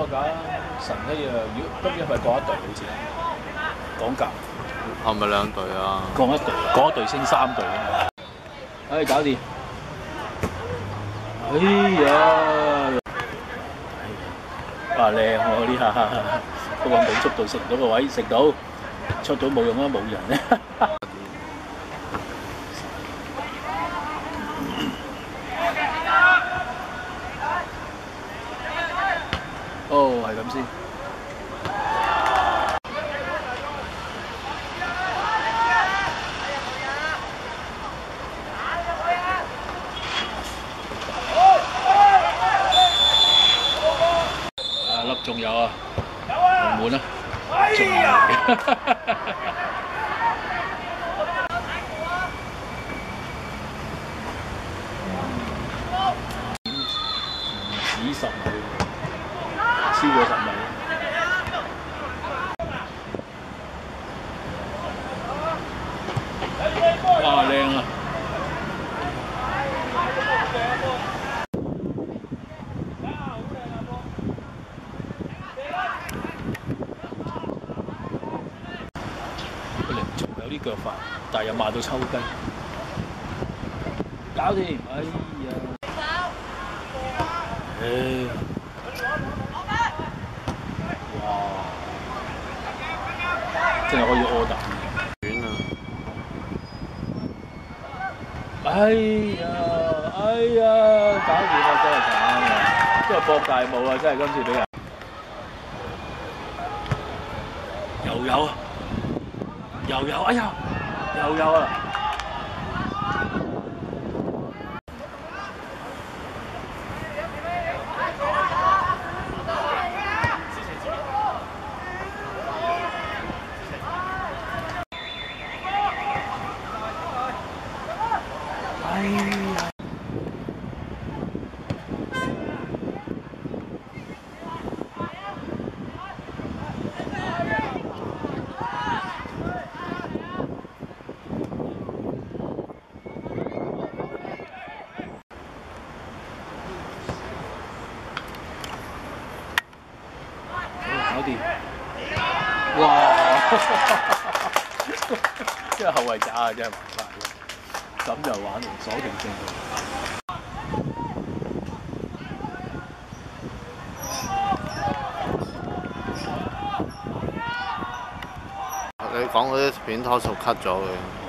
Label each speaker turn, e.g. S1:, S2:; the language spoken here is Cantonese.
S1: 我搞神一樣，如果今日係咪降一隊好似降甲？
S2: 係咪2隊啊？
S1: 降一隊升3隊啊嘛！唉，搞掂！哎呀！哇，靚喎呢下，不過冇速度食唔到個位，食到出到冇用啊，冇人咧。哦，係咁先。粒仲有啊，龍門啊，仲有。唔止10米，超過10米。哇，靚啊！有啲腳法，但係又慢到抽筋。搞掂！哎呀！唉！哇！真係可以order。
S2: 遠啊！
S1: 哎呀！哎呀！搞掂啦！真係慘啊！真係博大霧啊！真係今次俾人。又有啊！又有，哎呀，又有啊！哎呀！搞掂！哇！真係後衞渣啊！真係麻煩嘅，咁就玩鎖定性。
S2: 你講嗰啲片多數 cut 咗佢。